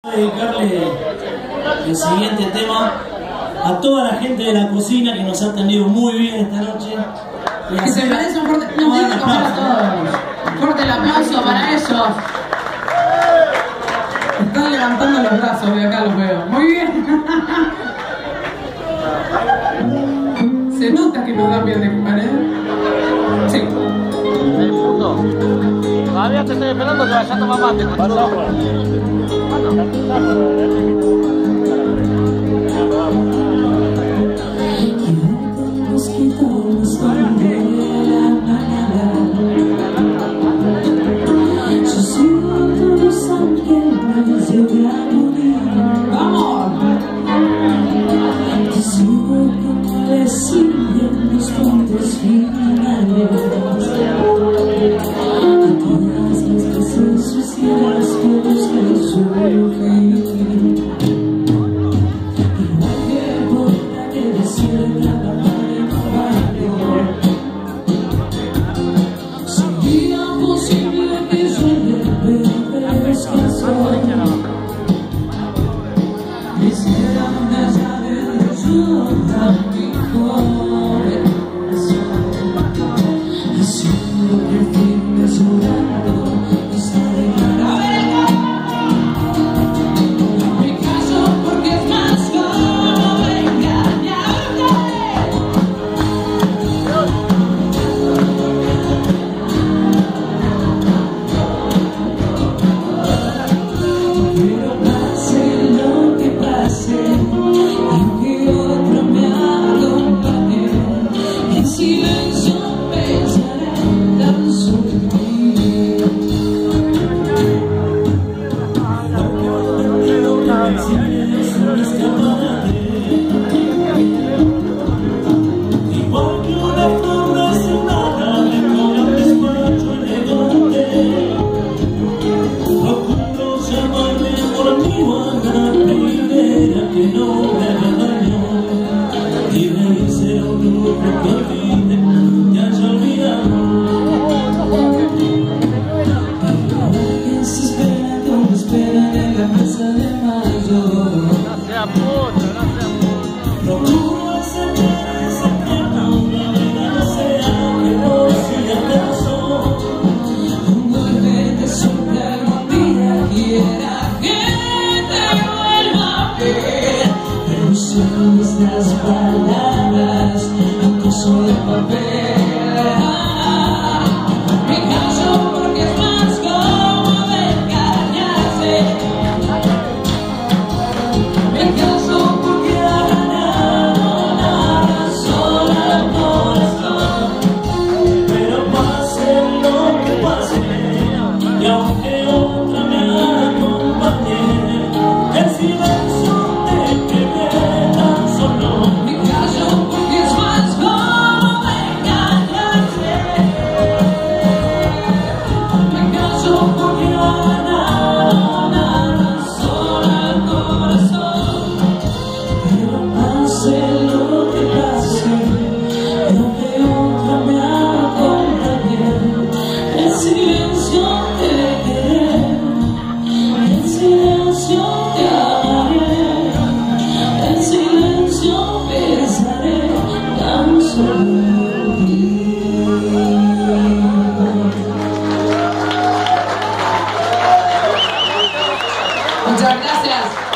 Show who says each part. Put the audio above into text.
Speaker 1: Dedicarle el siguiente tema a toda la gente de la cocina que nos ha atendido muy bien esta noche.
Speaker 2: Que se merece un fuerte, no, a todos. Un fuerte el aplauso para ellos. Están levantando los brazos, de acá los veo. Muy bien. Se nota que nos dan bien de comer, ¿eh? Sí.
Speaker 3: Todavía te estoy esperando que vaya a tomar mate.
Speaker 4: Las palabras, acoso de papel. Me canso porque es más cómodo engañarse. Me canso porque ha ganado la razón al corazón.
Speaker 1: Pero pase lo que pase, y aunque otra me acompañe, el silencio te quede tan solo.
Speaker 4: Me callo porque es más cómodo engañarse. Me callo porque ha ganado la razón al corazón. Pero pase lo que pase, y aunque otra me acompañe, el silencio te querré, el silencio te amaré, el silencio besaré tan solo en ti. Muchas gracias.